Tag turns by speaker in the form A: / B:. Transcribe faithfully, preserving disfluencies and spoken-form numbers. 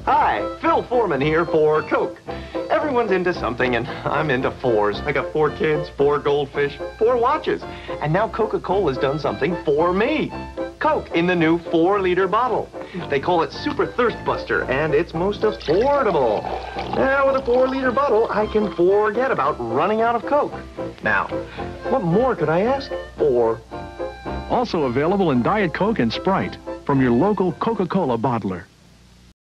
A: Hi, Phil Fourman here for Coke. Everyone's into something, and I'm into fours. I got four kids, four goldfish, four watches. And now Coca-Cola's done something for me. Coke in the new four-liter bottle. They call it Super Thirst Buster, and it's most affordable. Now, with a four-liter bottle, I can forget about running out of Coke. Now, what more could I ask for?
B: Also available in Diet Coke and Sprite from your local Coca-Cola bottler.